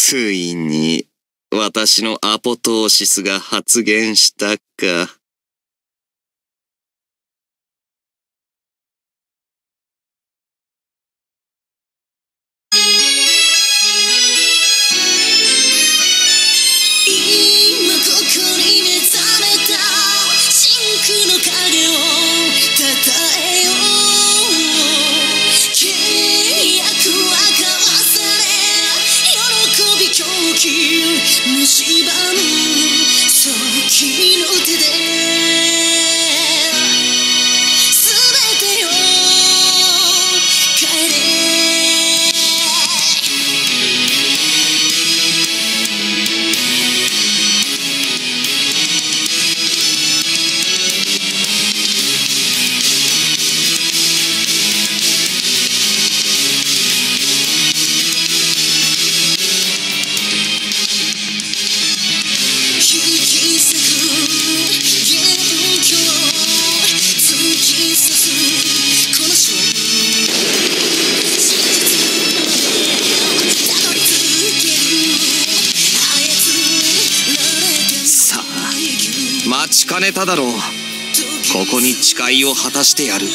ついに、私のアポトーシスが発現したか。 今ここに目覚めた真空の影をたたえよう。契約は交わされ、喜び狂気蝕むその君の手で全てを変えれ。 さあ、待ちかねただろう。ここに誓いを果たしてやる。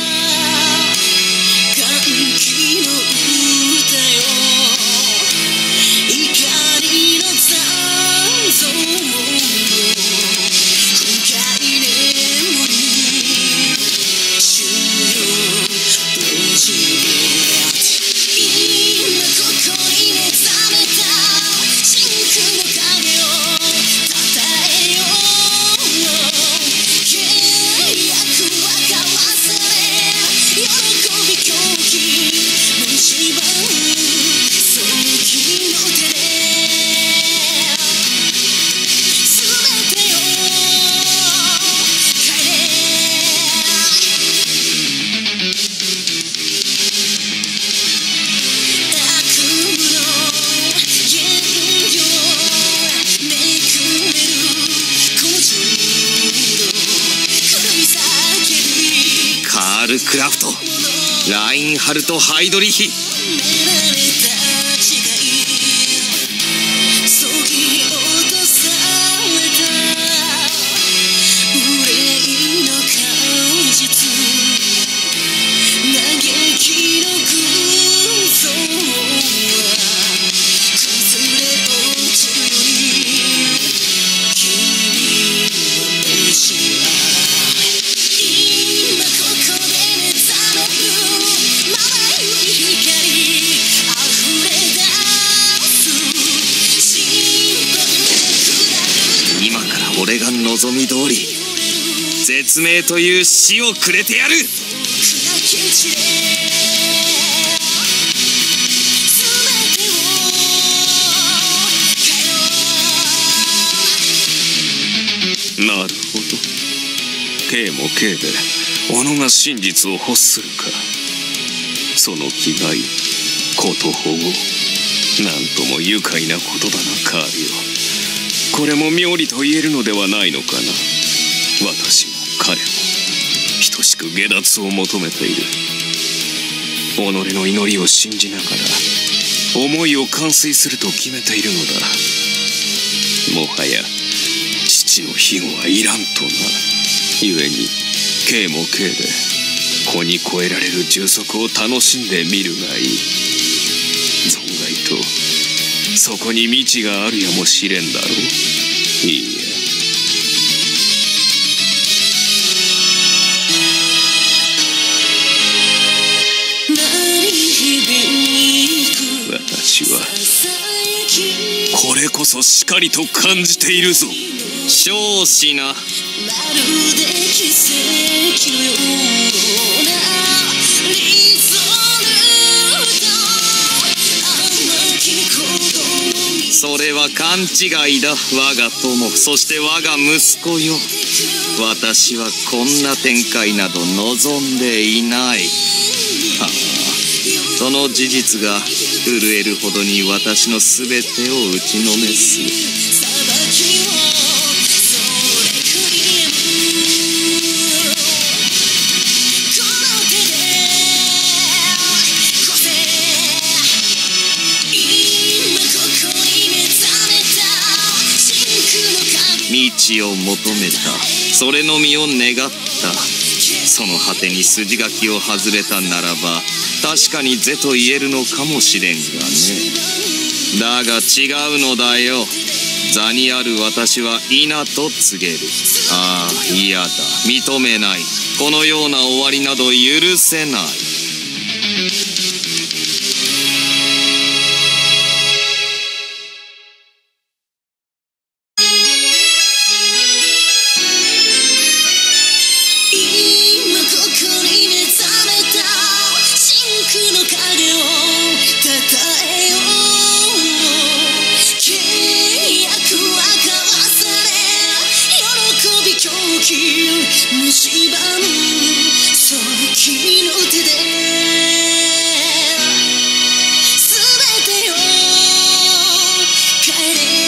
カール・クラフト、ラインハルト・ハイドリヒ。今から俺が望み通り絶命という死をくれてやる。 なるほど。K も K で己が真実を欲するか。その気概、ことほご、なんとも愉快なことだな、カーリオ。これも妙理と言えるのではないのかな。私も彼も等しく下脱を求めている。己の祈りを信じながら思いを完遂すると決めているのだ。もはや父の庇護はいらんとな。故に K も K で子に越えられる充足を楽しんでみるがいい。存外とそこに道があるやもしれんだろう。いいえ。私はこれこそしかりと感じているぞ。 少子な。 まるで奇跡のようなリゾルト、甘き鼓動。 それは勘違いだ、我が友、そして我が息子よ。私はこんな展開など望んでいない。はあ、その事実が震えるほどに私の全てを打ちのめす。 死を求めた。それのみを願った。その果てに筋書きを外れたならば確かに是と言えるのかもしれんがね。だが違うのだよ。座にある私は否と告げる。ああ、嫌だ、認めない。このような終わりなど許せない。 今ここに目覚めた真空の影をたたえよう。契約は交わされ喜び狂気蝕むその君の手で全てを変えれ。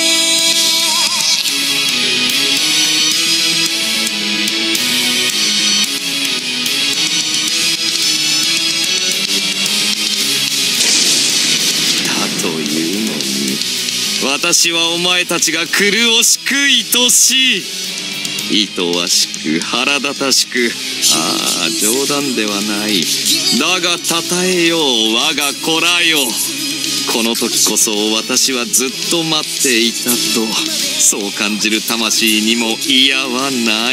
というのに私はお前たちが苦しく愛しい。愛おしく腹立たしく、ああ冗談ではない。だがたたえよう我が子らよ。この時こそ私はずっと待っていたと、そう感じる魂にも嫌はない。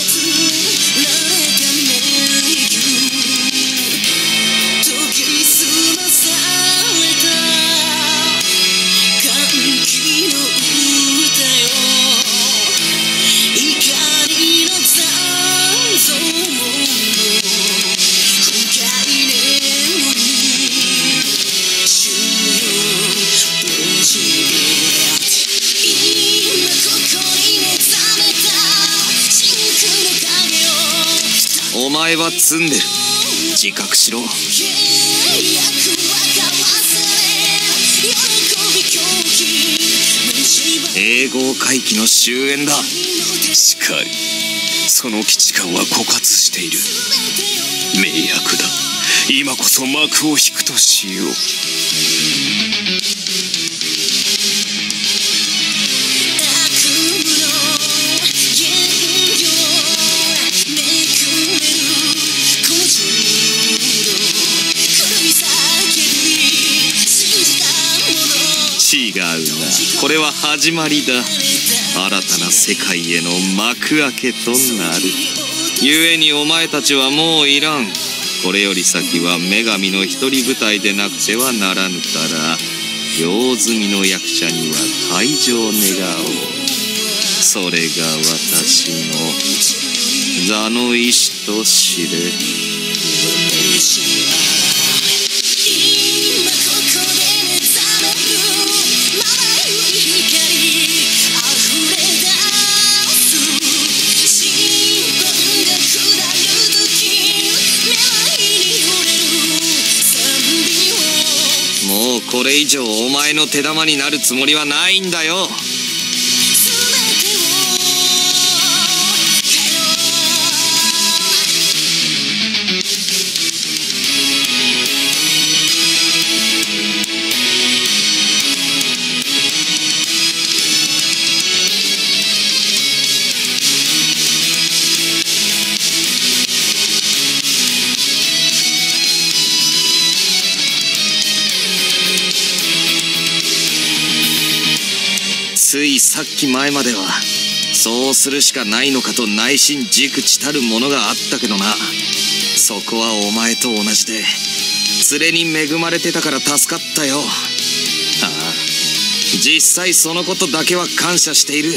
お前は詰んでる。自覚しろ。永劫回帰の終焉だ。 しかりその基地感は枯渇している。迷惑だ。今こそ幕を引くとしよう。 違うな、これは始まりだ。新たな世界への幕開けとなる。故にお前たちはもういらん。これより先は女神の一人舞台でなくてはならぬから、用済みの役者には退場願おう。それが私の座の意志と知れ。もうこれ以上お前の手玉になるつもりはないんだよ。ついさっき前まではそうするしかないのかと内心忸怩たるものがあったけどな。そこはお前と同じで連れに恵まれてたから助かったよ。ああ、実際そのことだけは感謝している。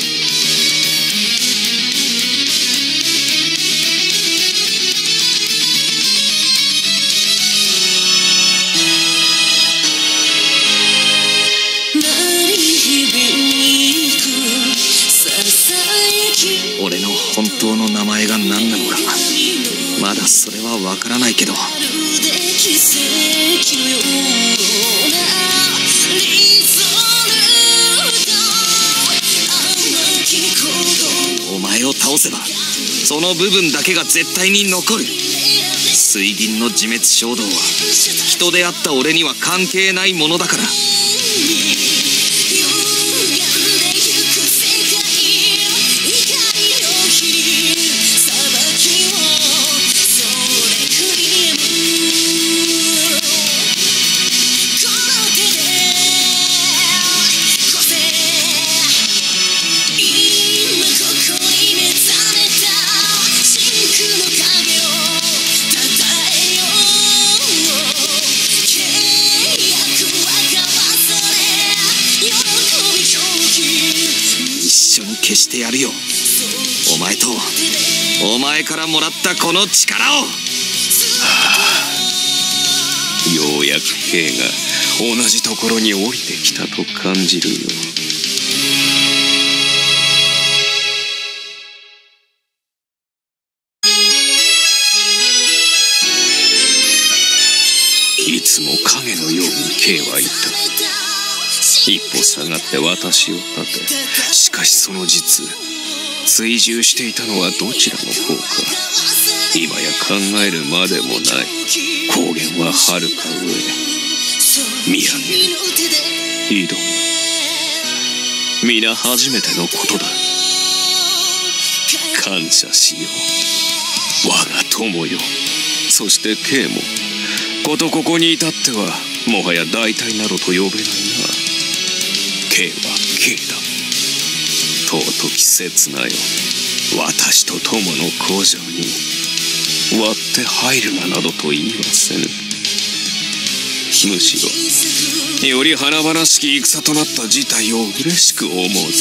俺の本当の名前が何なのかまだそれは分からないけど、お前を倒せばその部分だけが絶対に残る。水銀の自滅衝動は人であった俺には関係ないものだから。 消してやるよ。お前とお前からもらったこの力を。 ようやく K が同じところに降りてきたと感じるよ。いつも影のように K はいた。一歩下がって私を立て、しかしその実追従していたのはどちらの方か、今や考えるまでもない。高原ははるか上、見上げる、挑む、皆初めてのことだ。感謝しよう、我が友よ。そして K もことここに至ってはもはや代替などと呼べないな。 K は K だ。尊き刹那よ、私と友の工場に割って入るななどと言いませぬ。むしろより華々しき戦となった事態を嬉しく思うぞ。もとよ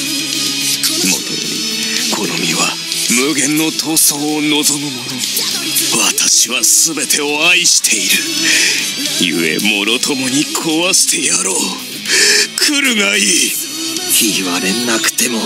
りこの身は無限の闘争を望む者。私は全てを愛している。ゆえもろともに壊してやろう。来るがいい。 言われなくても